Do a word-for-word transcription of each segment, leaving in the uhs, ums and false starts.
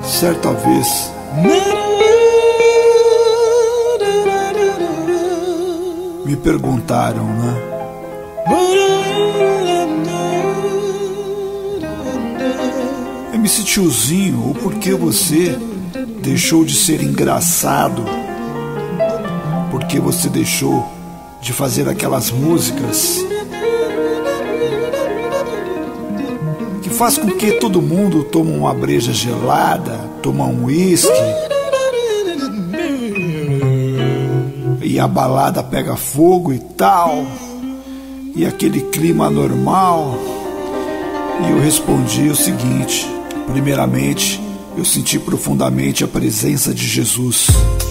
Certa vez, me perguntaram, né? M C Tiozinho, o porquê você deixou de ser engraçado? Por que você deixou de fazer aquelas músicas que faz com que todo mundo tome uma breja gelada, toma um uísque e a balada pega fogo e tal, e aquele clima normal? E eu respondi o seguinte: primeiramente, eu senti profundamente a presença de Jesus.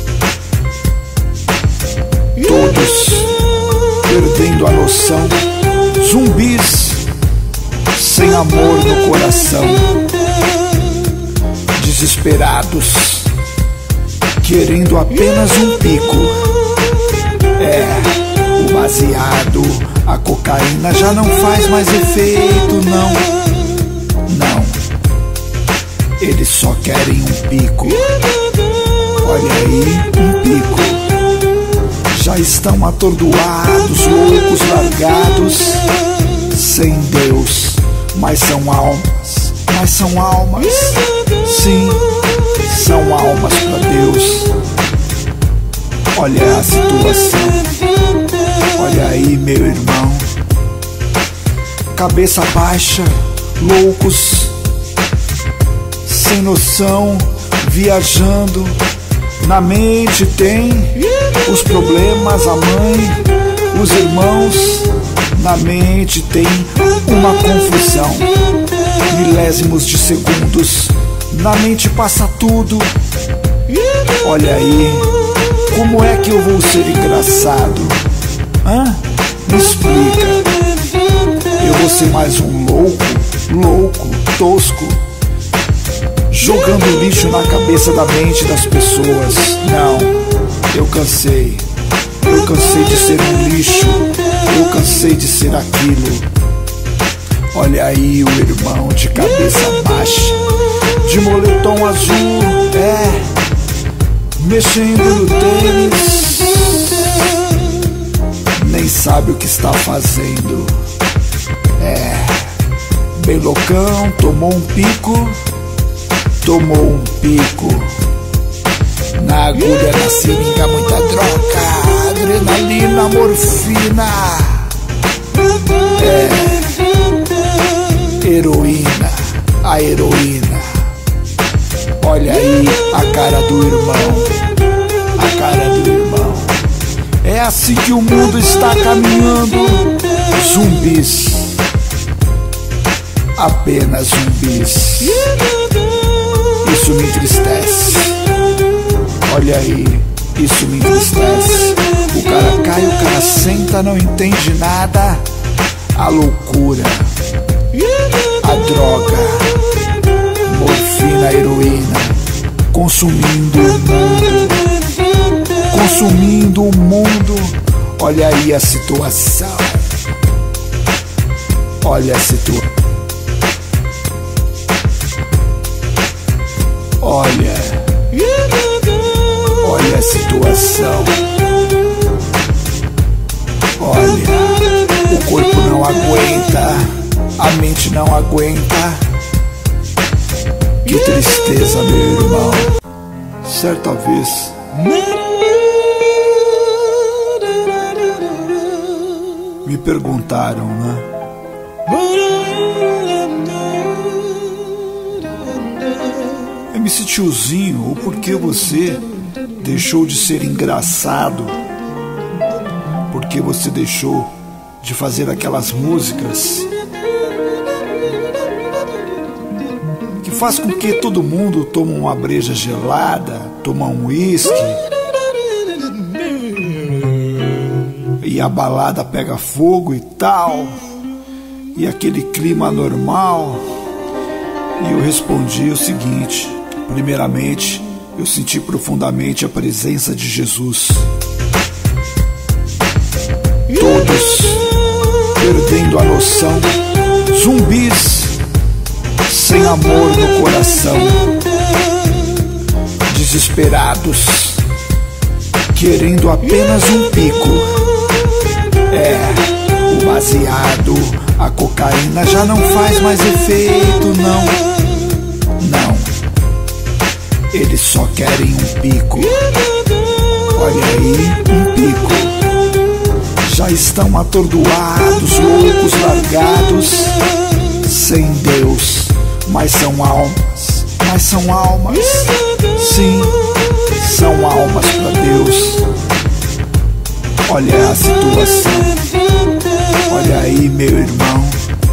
Todos perdendo a noção, zumbis sem amor no coração, desesperados, querendo apenas um pico. É, o baseado, a cocaína já não faz mais efeito, não, não. Eles só querem um pico. Olha aí, um pico. Já estão atordoados, loucos, largados, sem Deus. Mas são almas, mas são almas. Sim, são almas para Deus. Olha a situação. Olha aí, meu irmão. Cabeça baixa, loucos, sem noção, viajando. Na mente tem os problemas, a mãe, os irmãos. Na mente tem uma confusão, milésimos de segundos. Na mente passa tudo. Olha aí, como é que eu vou ser engraçado? Hã? Me explica. Eu vou ser mais um louco, louco, tosco, jogando lixo na cabeça da mente das pessoas. Não, eu cansei. Eu cansei de ser um lixo. Eu cansei de ser aquilo. Olha aí o irmão de cabeça baixa, de moletom azul, é, mexendo no tênis, nem sabe o que está fazendo. É, bem loucão, tomou um pico. Tomou um pico. Na agulha, na seringa, muita droga, adrenalina, morfina. É, heroína, a heroína. Olha aí a cara do irmão, a cara do irmão. É assim que o mundo está caminhando. Zumbis, apenas zumbis. Isso me entristece. Olha aí, isso me entristece. O cara cai, o cara senta, não entende nada. A loucura, a droga, morfina, heroína, consumindo o mundo, consumindo o mundo. Olha aí a situação. Olha a situação. Olha, olha a situação. Olha, o corpo não aguenta, a mente não aguenta. Que tristeza, meu irmão. Certa vez, me perguntaram, né? M C Tiozinho, o porquê você deixou de ser engraçado? Por que você deixou de fazer aquelas músicas que faz com que todo mundo tome uma breja gelada, toma um uísque e a balada pega fogo e tal, e aquele clima normal? E eu respondi o seguinte: primeiramente, eu senti profundamente a presença de Jesus. Todos perdendo a noção, zumbis sem amor no coração, desesperados, querendo apenas um pico. É, o baseado, a cocaína já não faz mais efeito, não. Não, eles só querem um pico. Olha aí, um pico. Já estão atordoados, loucos, largados, sem Deus, mas são almas, mas são almas, sim, são almas para Deus. Olha a situação, olha aí, meu irmão,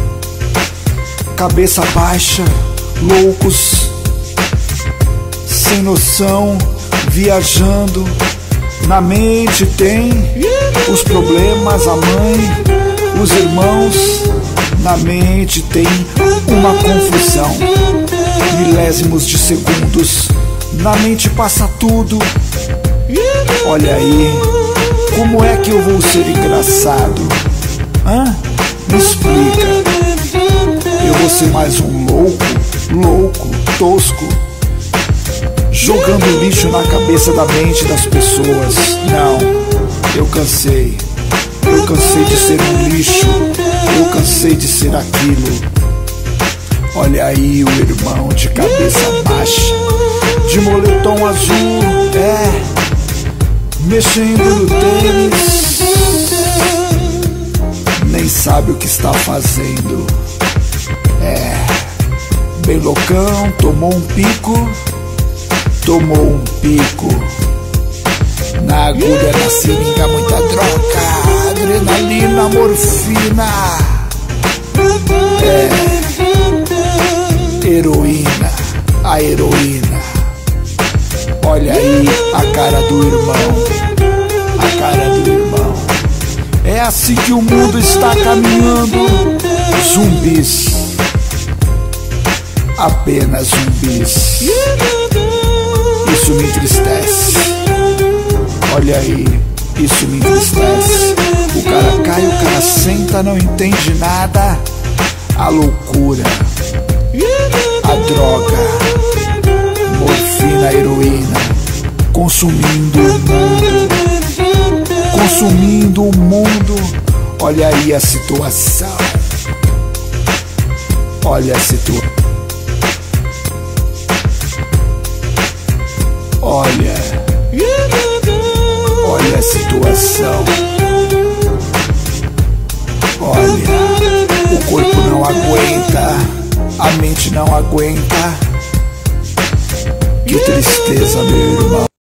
cabeça baixa, loucos, sem noção, viajando. Na mente tem os problemas, a mãe, os irmãos. Na mente tem uma confusão, milésimos de segundos. Na mente passa tudo. Olha aí, como é que eu vou ser engraçado? Hã? Me explica. Eu vou ser mais um louco, louco, tosco, jogando lixo na cabeça da mente das pessoas. Não, eu cansei. Eu cansei de ser um lixo. Eu cansei de ser aquilo. Olha aí o irmão de cabeça baixa, de moletom azul, é, mexendo no tênis, nem sabe o que está fazendo. É, bem loucão, tomou um pico. Tomou um pico. Na agulha, na seringa, muita droga, adrenalina, morfina. É, heroína, a heroína. Olha aí a cara do irmão, a cara do irmão. É assim que o mundo está caminhando. Zumbis, apenas zumbis. Isso me entristece. Olha aí, isso me entristece. O cara cai, o cara senta, não entende nada. A loucura, a droga, morfina, heroína, consumindo o mundo, consumindo o mundo. Olha aí a situação. Olha a situação. Olha, olha a situação. Olha, o corpo não aguenta, a mente não aguenta. Que tristeza, meu irmão.